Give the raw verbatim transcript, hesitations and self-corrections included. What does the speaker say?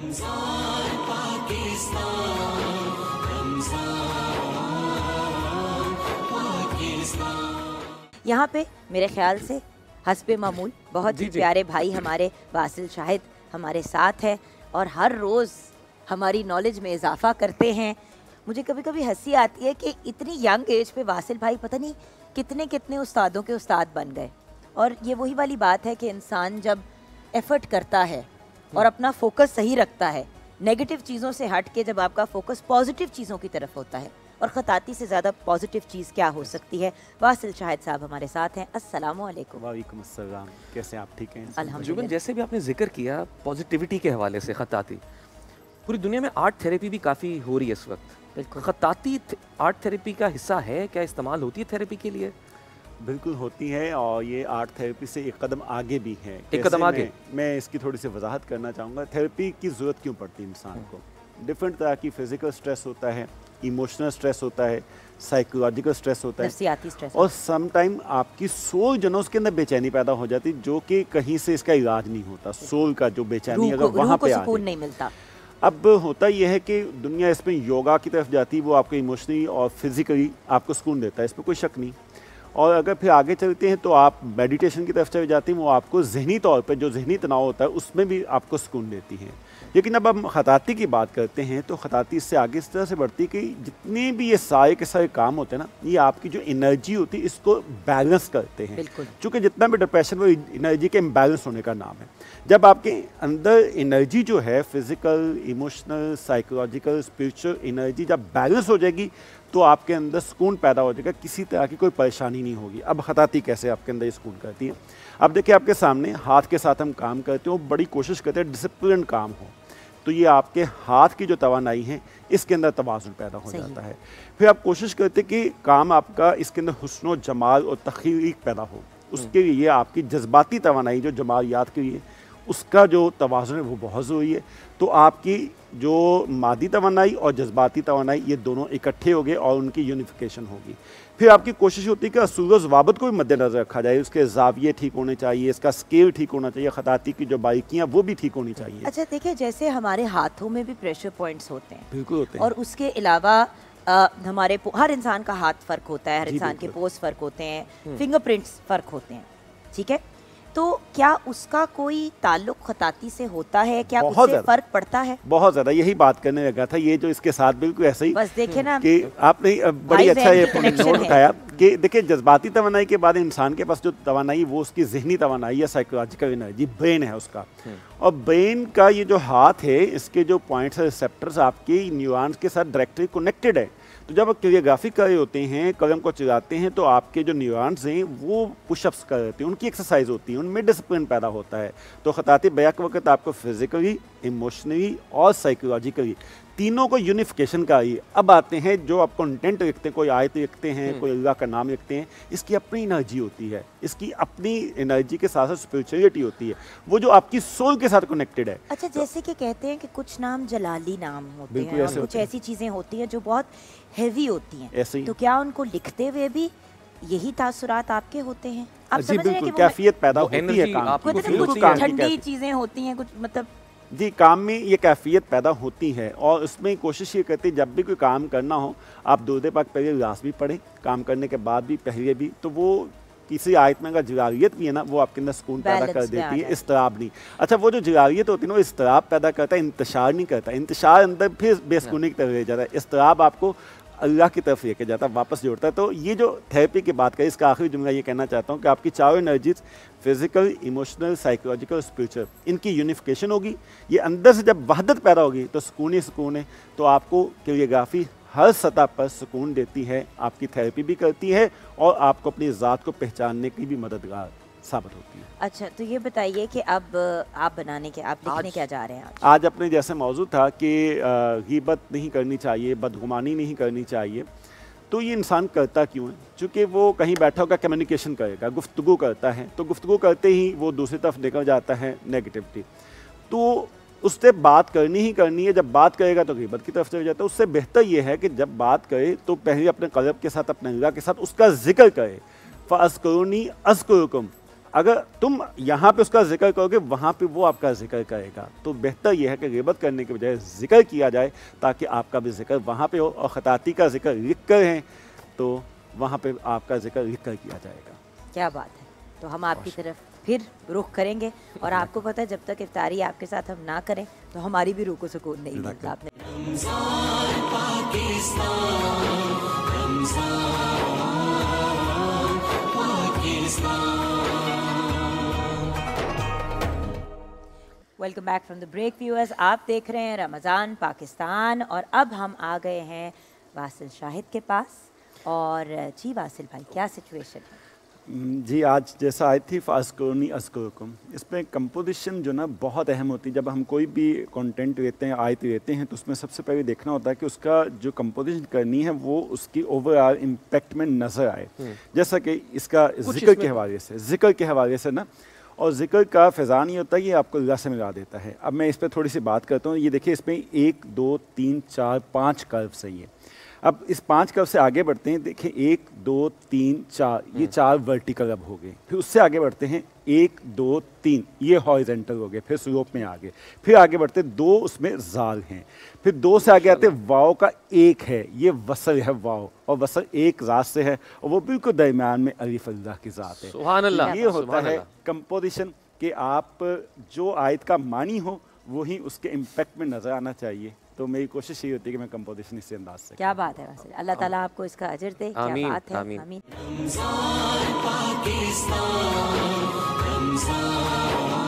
रमज़ान पाकिस्तान, रमज़ान पाकिस्तान। यहाँ पे मेरे ख्याल से हस्बे मामूल बहुत ही प्यारे भाई हमारे वासिल शाहिद हमारे साथ है और हर रोज़ हमारी नॉलेज में इजाफा करते हैं। मुझे कभी कभी हंसी आती है कि इतनी यंग एज पे वासिल भाई पता नहीं कितने कितने उस्तादों के उस्ताद बन गए। और ये वही वाली बात है कि इंसान जब एफर्ट करता है और अपना फोकस सही रखता है, नेगेटिव चीज़ों से हट के जब आपका फोकस पॉजिटिव चीज़ों की तरफ होता है, और ख़ताती से ज़्यादा पॉजिटिव चीज़ क्या हो सकती है। वासिल शाहिद साहब हमारे साथ हैं। अस्सलाम वालेकुम। वालेकुम अस्सलाम। कैसे आप? ठीक हैं? अल्हम्दुलिल्लाह। जैसे भी आपने जिक्र किया पॉजिटिविटी के हवाले से, ख़ताती पूरी दुनिया में आर्ट थेरेपी भी काफ़ी हो रही है इस वक्त। बिल्कुल। ख़ताती आर्ट थेरेपी का हिस्सा है क्या? इस्तेमाल होती है थेरेपी के लिए? बिल्कुल होती है, और ये आर्ट थेरेपी से एक कदम आगे भी है। एक कदम आगे मैं, मैं इसकी थोड़ी सी वजाहत करना चाहूँगा। थेरेपी की ज़रूरत क्यों पड़ती है इंसान को? डिफरेंट तरह की फिजिकल स्ट्रेस होता है, इमोशनल स्ट्रेस होता है, साइकोलॉजिकल स्ट्रेस होता है, नफ्सियाती स्ट्रेस, और सम टाइम आपकी सोल जो ना उसके अंदर बेचैनी पैदा हो जाती है, जो कि कहीं से इसका इलाज नहीं होता। सोल का जो बेचैनी अगर वहाँ पे आ सुकून नहीं मिलता। अब होता यह है कि दुनिया इसमें योगा की तरफ जाती है, वो आपको इमोशनली और फिजिकली आपको सुकून देता है, इसमें कोई शक नहीं। और अगर फिर आगे चलते हैं तो आप मेडिटेशन की तरफ चले जाते हैं, वो आपको जहनी तौर पर जो जहनी तनाव होता है उसमें भी आपको सुकून देती है। लेकिन अब हम ख़ताती की बात करते हैं तो ख़ताती इससे आगे इस तरह से बढ़ती है कि जितने भी ये सारे के सारे काम होते हैं ना, ये आपकी जो एनर्जी होती है इसको बैलेंस करते हैं। चूँकि जितना भी डिप्रेशन वो एनर्जी के इम्बैलेंस होने का नाम है। जब आपके अंदर एनर्जी जो है physical, emotional, psychological, spiritual energy जब बैलेंस हो जाएगी तो आपके अंदर सुकून पैदा हो जाएगा, किसी तरह की कोई परेशानी नहीं होगी। अब ख़ताती कैसे आपके अंदर ये सुकून करती है? अब देखिए आपके सामने हाथ के साथ हम काम करते हैं, वो बड़ी कोशिश करते हैं डिसिप्लिन काम हो, तो ये आपके हाथ की जो तवानाई है इसके अंदर तवाज़ुन पैदा हो जाता है। फिर आप कोशिश करते कि काम आपका इसके अंदर हुस्न और जमाल और तख्लीक पैदा हो, उसके लिए आपकी जज्बाती तवानाई जो जमालियात के लिए उसका जो तवाज़ुन है वो बहुत ज़रूरी है। तो आपकी जो मादी तवानाई और जज्बाती तवानाई ये दोनों इकट्ठे हो गए और उनकी यूनिफिकेशन होगी। फिर आपकी कोशिश होती है कि असूल व ज़वाबित को भी मद्देनज़र रखा जाए, उसके ज़ाविये ठीक होने चाहिए, इसका स्केल ठीक होना चाहिए, ख़ताती की जो बारीकियाँ वो भी ठीक होनी चाहिए। अच्छा देखिए, जैसे हमारे हाथों में भी प्रेशर पॉइंट्स होते हैं। बिल्कुल होते हैं। और उसके अलावा आ, हमारे हर इंसान का हाथ फ़र्क होता है, हर इंसान के पोज फ़र्क होते हैं, फिंगरप्रिंट्स फ़र्क होते हैं, ठीक है? तो क्या उसका कोई ताल्लुक ख़ताती से होता है? क्या उससे फ़र्क पड़ता है? बहुत ज़्यादा, यही बात करने लगा था। ये जो इसके साथ बिल्कुल ऐसे ही, बस देखे ना कि आपने बड़ी अच्छा ये नोट उठाया कि देखिए जज्बाती तवानाई के बाद इंसान के पास जो तवानाई वो उसकी जहनी तवानाई या साइकोलॉजिकल एनर्जी, ब्रेन है उसका। और ब्रेन का ये जो हाथ है, इसके जो पॉइंट्स रिसेप्टर्स आपके न्यूरॉन्स के साथ डायरेक्टली कनेक्टेड है। तो जब आप कोरियोग्राफी कर रहे होते हैं, कलम को चलाते हैं, तो आपके जो न्यूरॉन्स हैं वो पुशअप्स कर रहे हैं, उनकी एक्सरसाइज होती है, उनमें डिसिप्लिन पैदा होता है। तो ख़ताती बैक वक्त आपको फिजिकली, इमोशनली और साइकोलॉजिकली तीनों को यूनिफिकेशन का ही। अब आते हैं जो आप कंटेंट लिखते हैं, कोई आयत लिखते हैं, कोई अल्लाह का नाम लिखते हैं, इसकी अपनी एनर्जी होती है, इसकी अपनी एनर्जी के साथ साथ स्पिरिचुअलिटी होती है, वो जो आपकी सोल के साथ कनेक्टेड है। अच्छा, जैसे कि कहते हैं कि कुछ नाम जलाली नाम होते हैं और कुछ ऐसी चीज़ें होती हैं जो बहुत हैवी होती हैं, तो क्या उनको लिखते हुए भी यही तासुरात आपके होते हैं? आप समझ रहे हैं कि कैफियत पैदा होती है काम की, कुछ ठंडी चीज़ें होती हैं, कुछ मतलब जी काम में ये कैफियत पैदा होती है। और उसमें कोशिश ये करते हैं जब भी कोई काम करना हो, आप दुरूद पाक पहले इखलास भी पढ़ें, काम करने के बाद भी पहले भी, तो वो किसी आयत में अगर जिलारियत भी है ना, वो आपके अंदर सुकून पैदा कर देती है, इस्तराब नहीं। अच्छा, वो जो जिलारियत होती है ना, वो इस्तराब पैदा करता है, इंतशार नहीं करता। इंतशार अंदर फिर बेसुकूनी की तरफ ले जाता है, इस्तराब आपको अल्लाह की तरफ लेके जाता है, वापस जोड़ता है। तो ये जो थेरेपी की बात करें, इसका आखिरी जुमला ये कहना चाहता हूँ कि आपकी चारों energies physical, emotional, psychological, spiritual, इनकी यूनिफिकेशन होगी। ये अंदर से जब वहदत पैदा होगी तो सुकून ही सुकून है। तो आपको कोरियोग्राफी हर सतह पर सुकून देती है, आपकी थेरेपी भी करती है और आपको अपनी ज़ात को पहचानने की भी मददगार साबित होती है। अच्छा, तो ये बताइए कि अब आप बनाने के, आप लिखने क्या जा रहे हैं आज? आज अपने जैसे मौजू था कि गीबत नहीं करनी चाहिए, बदगुमानी नहीं करनी चाहिए। तो ये इंसान करता क्यों है? चूँकि वो कहीं बैठा होकर कम्युनिकेशन करेगा, गुफ्तगू करता है, तो गुफ्तगू करते ही वो दूसरी तरफ निकल जाता है नेगेटिविटी, तो उससे बात करनी ही करनी है। जब बात करेगा तो गीबत की तरफ चले जाता है। उससे बेहतर ये है कि जब बात करे तो पहले अपने क़ल्ब के साथ, अपने अल्लाह के साथ उसका जिक्र करे। फ़अज़्कुरूनी अज़्कुरुकुम, अगर तुम यहाँ पे उसका जिक्र करोगे वहाँ पे वो आपका जिक्र करेगा। तो बेहतर यह है कि गिबत करने के बजाय जिक्र किया जाए ताकि आपका भी जिक्र वहाँ पे हो, और खताती का जिक्र लिख कर है तो वहाँ पे आपका जिक्र लिख कर किया जाएगा। क्या बात है। तो हम आपकी तरफ फिर रुख करेंगे, और आपको पता है जब तक इफ्तारी आपके साथ हम ना करें तो हमारी भी रूह को सुकून नहीं मिलता। आपने Ramzan Pakistan, Ramzan Pakistan. Welcome back from the break viewers. आप देख रहे हैं रमज़ान पाकिस्तान, और अब हम आ गए हैं वासिल शाहिद के पास। और जी वासिल भाई, क्या सिचुएशन है? जी, आज जैसा आई थी फास्कोनी अस्कुरुकुम, इसमें कंपोजिशन जो ना बहुत अहम होती है। जब हम कोई भी कंटेंट लेते हैं, आयत लेते हैं, तो उसमें सबसे पहले देखना होता है कि उसका जो कंपोजिशन करनी है वो उसकी ओवरऑल इम्पैक्ट में नज़र आए। जैसा कि इसका जिक्र के हवाले से जिक्र के हवाले से ना, और जिक्र का फ़ैज़ान ये होता है, ये आपको अल्लाह से मिला देता है। अब मैं इस पर थोड़ी सी बात करता हूँ। ये देखिए, इसमें एक दो तीन चार पाँच कर्व सही है। अब इस पांच कर्व से आगे बढ़ते हैं। देखिए, एक दो तीन चार, ये चार वर्टिकल अब हो गए। फिर उससे आगे बढ़ते हैं, एक दो तीन, ये हॉरिजॉन्टल हो गए। फिर स्लोप में आगे, फिर आगे बढ़ते दो, उसमें जाल हैं। फिर दो से आगे आते वाव का एक है, ये वसल है वाव, और वसल एक ज़ात से है, और वो बिल्कुल दरमियान में अलिफ अल्लाह की ज़ात है। सुभान अल्लाह। ये होता सुभान है अल्लाह। कंपोजिशन कि आप जो आयत का मानी हो वही उसके इम्पैक्ट में नज़र आना चाहिए। तो मेरी कोशिश ये होती है कि मैं कंपोजिशन इसी अंदाज से। क्या बात है वासिल, अल्लाह ताला आपको इसका अजर दे। क्या आमीन, बात है। आमीन। आमीन। रमजान पाकिस्तान, रमजान